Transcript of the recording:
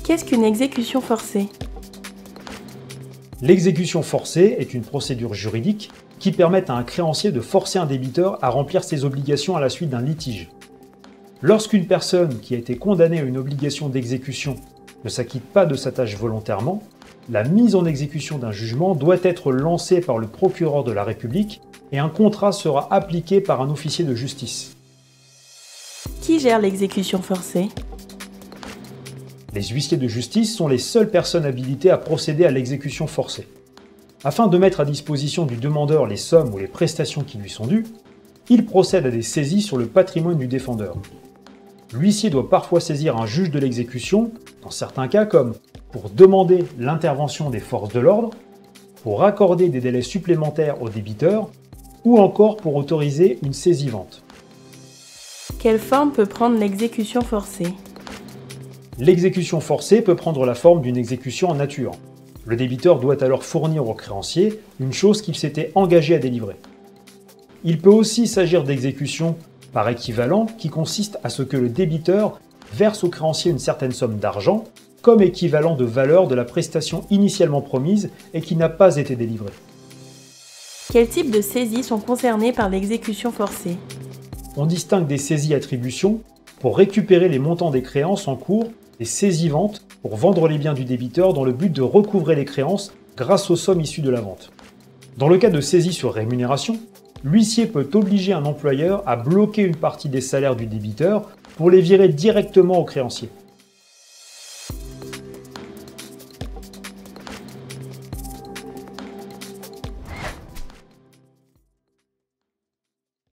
Qu'est-ce qu'une exécution forcée? L'exécution forcée est une procédure juridique qui permet à un créancier de forcer un débiteur à remplir ses obligations à la suite d'un litige. Lorsqu'une personne qui a été condamnée à une obligation d'exécution ne s'acquitte pas de sa tâche volontairement, la mise en exécution d'un jugement doit être lancée par le procureur de la République et un contrat sera appliqué par un officier de justice. Qui gère l'exécution forcée? Les huissiers de justice sont les seules personnes habilitées à procéder à l'exécution forcée. Afin de mettre à disposition du demandeur les sommes ou les prestations qui lui sont dues, ils procèdent à des saisies sur le patrimoine du défendeur. L'huissier doit parfois saisir un juge de l'exécution, dans certains cas comme pour demander l'intervention des forces de l'ordre, pour accorder des délais supplémentaires aux débiteurs, ou encore pour autoriser une saisie-vente. Quelle forme peut prendre l'exécution forcée? L'exécution forcée peut prendre la forme d'une exécution en nature. Le débiteur doit alors fournir au créancier une chose qu'il s'était engagé à délivrer. Il peut aussi s'agir d'exécution par équivalent qui consiste à ce que le débiteur verse au créancier une certaine somme d'argent comme équivalent de valeur de la prestation initialement promise et qui n'a pas été délivrée. Quels types de saisies sont concernés par l'exécution forcée? On distingue des saisies-attributions pour récupérer les montants des créances en cours, des saisies-ventes pour vendre les biens du débiteur dans le but de recouvrer les créances grâce aux sommes issues de la vente. Dans le cas de saisie sur rémunération, l'huissier peut obliger un employeur à bloquer une partie des salaires du débiteur pour les virer directement au créancier.